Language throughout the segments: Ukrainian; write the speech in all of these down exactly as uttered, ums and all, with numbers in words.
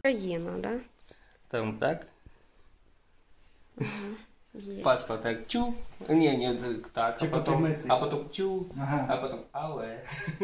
Україна, да? Там так. Ага, є. Паспорт так тю. Ні, ні, так. Типа а потім, ти митник. а потім тю, Ага. а потім але.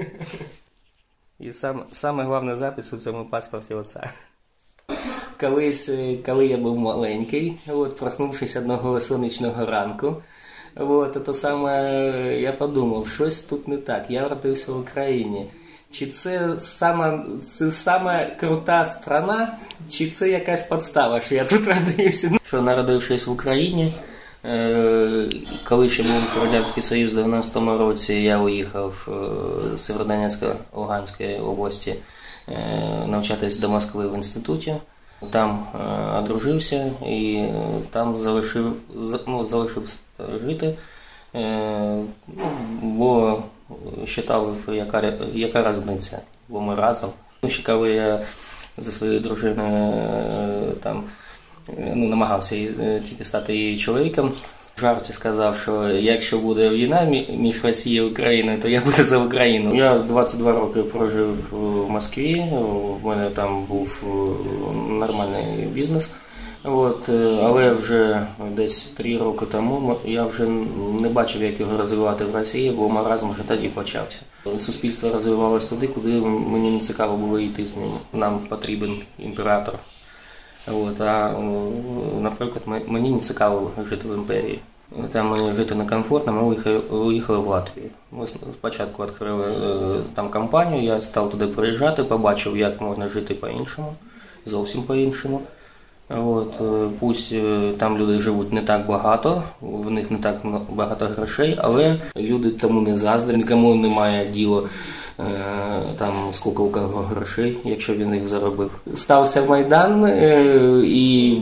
І сам, саме головний запис у цьому паспорті оце. Колись, коли я був маленький, от, проснувшись одного сонячного ранку, от, то саме я подумав, щось тут не так, я родився в Україні. Чи це сама, це сама крута страна, чи це якась подстава, що я тут родився? Що народившись в Україні, коли ще був Радянський Союз в дев'яностому році, я уїхав з Сєвєродонецька Луганської області навчатись до Москви в інституті. Там одружився і там залишив, ну, залишив жити, ну, бо вважав, яка, яка різниця, бо ми разом. Ще коли я зі своєю дружиною там, ну, намагався тільки стати її чоловіком, в жарті сказав, що якщо буде війна між Росією і Україною, то я буду за Україну. Я двадцять два роки прожив в Москві, в мене там був нормальний бізнес. От, але вже десь три роки тому я вже не бачив, як його розвивати в Росії, бо маразм вже тоді почався. Суспільство розвивалося туди, куди мені не цікаво було йти з ним. Нам потрібен імператор. От, а, наприклад, мені не цікаво жити в імперії. Там мені жити некомфортно, ми уїхали, уїхали в Латвію. Ми спочатку відкрили там компанію, я став туди приїжджати, побачив, як можна жити по-іншому, зовсім по-іншому. От, пусть там люди живуть не так багато, в них не так багато грошей, але люди тому не заздрять, нікому немає діла там скільки у кого грошей, якщо він їх заробив. Стався Майдан і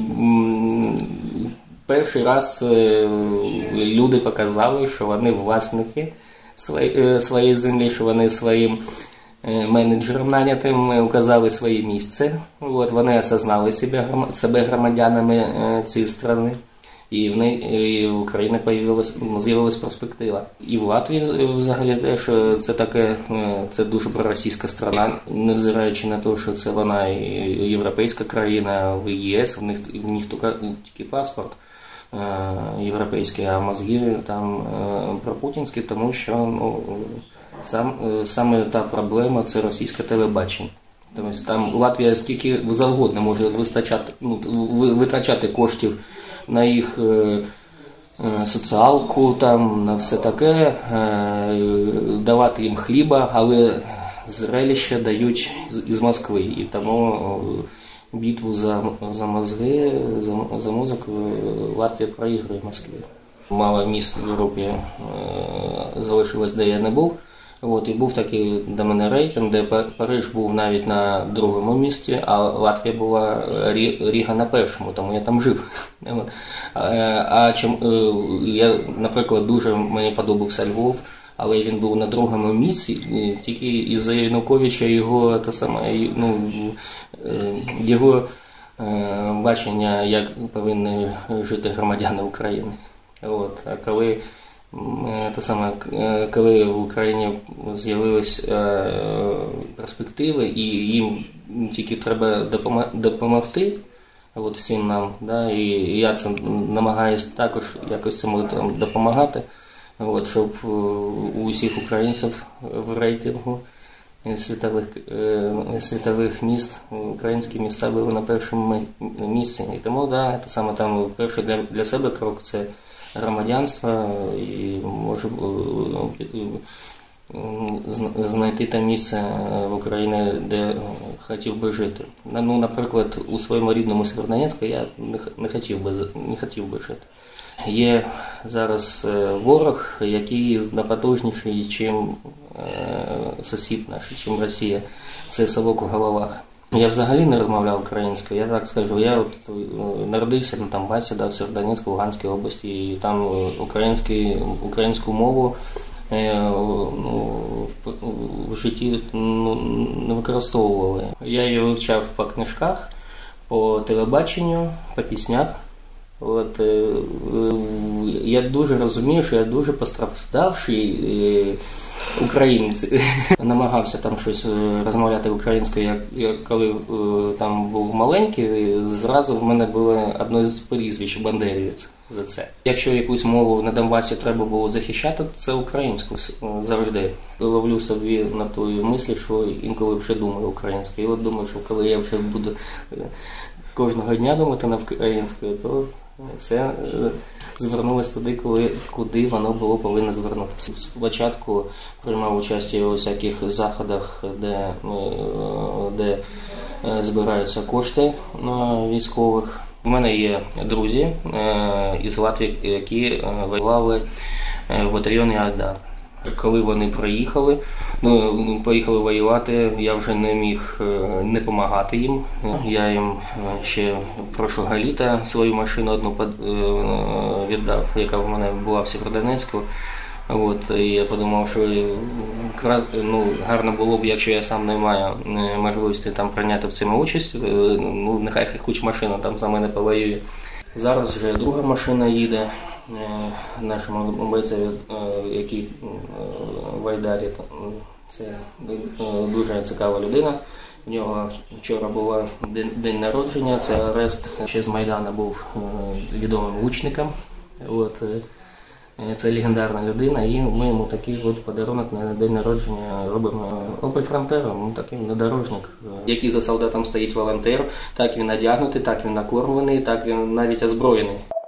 перший раз люди показали, що вони власники своєї землі, що вони своїм менеджерам нанятим указали своє місце. От, вони осознали себе, себе громадянами цієї країни. І в неї в Україні з'явилась перспектива. І в Латвії взагалі теж це таке, це дуже проросійська країна, невзираючи на те, що це вона європейська країна, в ЄС, в них, в них тільки паспорт європейський, а мозги там пропутінські, тому що ну, сам, саме та проблема – це російське телебачення. Тобто там Латвія скільки завгодно може вистачати, ну, витрачати коштів на їх е, е, соціалку, там, на все таке, е, давати їм хліба, але зрелище дають з, із Москви. І тому битву за, за мозги, за, за музику Латвія проігрує в Москві. Мало міст в Європі е, залишилось, де я не був. От, і був такий до мене рейтинг, де Париж був навіть на другому місці, а Латвія була, Ріга на першому, тому я там жив. А чим, я, наприклад, дуже мені подобався Львов, але він був на другому місці, тільки із-за Януковича його, те саме, ну, його бачення, як повинні жити громадяни України. От, а коли те саме, коли в Україні з'явились перспективи і їм тільки треба допомогти, от всім нам, да, і я це намагаюся також якось цьому допомагати, от, щоб у усіх українців в рейтингу світових, світових міст українські міста були на першому місці. І тому, да, те саме там перший для, для себе крок – це громадянства і може знайти те місце в Україні, де хотів би жити. Ну, наприклад, у своєму рідному Сєвєродонецьку я не хотів би, не хотів би жити. Є зараз ворог, який напотужніший, ніж сусід наш, ніж Росія. Це совок у головах. Я взагалі не розмовляв українською, я так скажу, я от народився на Донбасі, да, в Сєвєродонецьку, Луганській області, і там українську мову ну, в житті ну, не використовували. Я її вивчав по книжках, по телебаченню, по піснях. От, я дуже розумію, що я дуже постраждавший українець. Намагався там щось розмовляти українською, як, як коли там був маленький, зразу в мене було одне з прізвищ Бандерівець за це. Якщо якусь мову на Донбасі треба було захищати, це українську завжди. Ловлю собі на тої мислі, що інколи вже думаю українською. І от думаю, що коли я вже буду кожного дня думати на українською, то все звернулося туди, коли, куди воно було повинно звернутися. Спочатку приймав участь у всяких заходах, де, де збираються кошти на військових. У мене є друзі із Латвії, які воювали в батальйоні Айдар. Коли вони приїхали, ну, поїхали воювати, я вже не міг не допомагати їм. Я їм ще прошлого літа свою машину одну віддав, яка в мене була в Сєвєродонецьку. От, і я подумав, що ну, гарно було б, якщо я сам не маю можливості там прийняти в цьому участь, ну, нехай хоч машина там за мене повоює. Зараз вже друга машина їде нашому бойцеві, який в Айдарі. Це дуже цікава людина. У нього вчора був день, день народження, це арест. Ще з Майдану був відомим лучником. От, це легендарна людина, і ми йому такий от подарунок на день народження робимо. Opel Frontera, ну, такий внедорожник. Який за солдатом стоїть волонтер, так він одягнутий, так він накормлений, так він навіть озброєний.